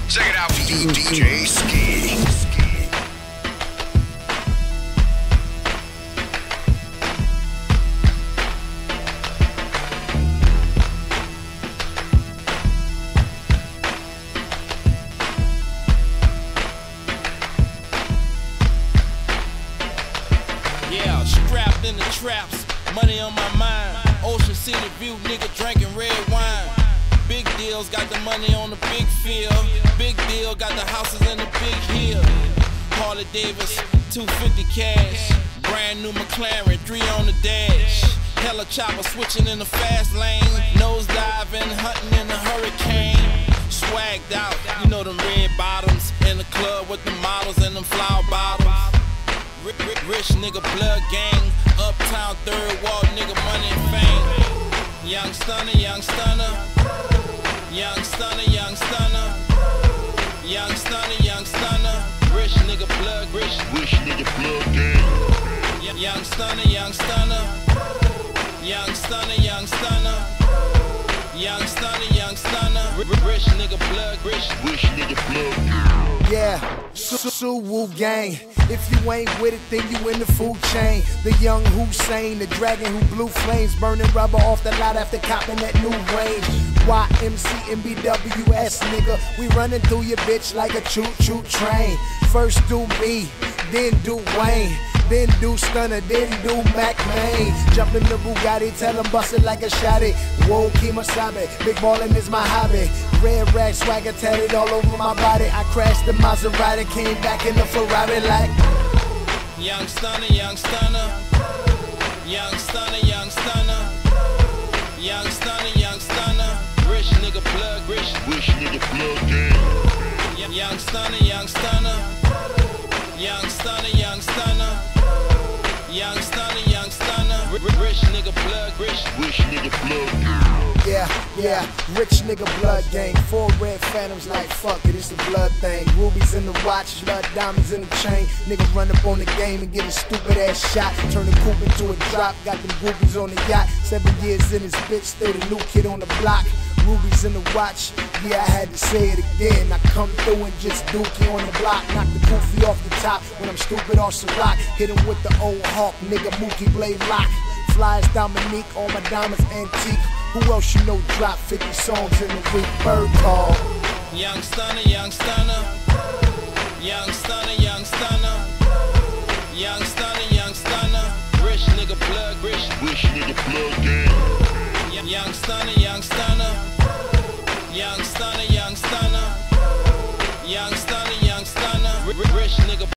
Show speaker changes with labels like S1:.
S1: Check it out, DJ Ski.
S2: Yeah, strapped in the traps, money on my mind. Ocean City view, nigga drinking red wine. Big deals, got the money on the big field. Big deal, got the houses in the big hill. Harley Davis, 250 cash. Brand new McLaren, 3 on the dash. Hella chopper switching in the fast lane. Nose diving, hunting in the hurricane. Swagged out, you know them red bottoms. In the club with the models and them flower bottles. Rich nigga blood gang, uptown third wall nigga money and fame. Young stunner, young stunner. Young stunner, young stunner. Young stunner, young stunner. Rich nigga blood, rich nigga blood gang. Young stunner, young stunner. Young stunner, young stunner. Young stunner, young stunner. Rich nigga blood, rich nigga blood gang.
S3: Yeah, Suwu gang. If you ain't with it, then you in the food chain. The young Hussein, the dragon who blew flames, burning rubber off the lot after copping that new range. YMC and BWS, nigga, we running through your bitch like a choo-choo train. First do me, then do Wayne, then do Stunner, then do Mac Main. Jump in the Bugatti, tell him bust it like a shotty. Whoa, Kemosabe, big ballin' is my hobby. Red rag swagger tatted all over my body. I crashed the Maserati, came back in the Ferrari like
S2: young stunner, young stunner. Young stunner, young stunner. Young stunner, young stunner. Rich nigga blood, rich nigga blood gang. Young stunner, young stunner. Young stunner, young stunner. Young stunner, young stunner. Rich nigga blood, rich nigga blood gang.
S3: Yeah, rich nigga blood gang. 4 red phantoms like fuck it, it's the blood thing. Rubies in the watch, blood diamonds in the chain. Nigga run up on the game and get a stupid ass shot. Turn the coupe into a drop, got them groupies on the yacht. 7 years in this bitch, still the new kid on the block. Rubies in the watch, yeah, I had to say it again. I come through and just dookie on the block. Knock the goofy off the top when I'm stupid off some rock. Hit him with the old hawk, nigga, Mookie Blade lock. Flies Dominique, all my diamonds antique. Who else you know drop 50 songs in the week? Bird call.
S2: Young stunner, young stunner. Young stunner, young stunner. Young stunner, young stunner. Rich nigga blood, rich nigga blood gang. Young stunner, young stunner. Young stunner, young stunner. Young stunner, young stunner. Rich nigga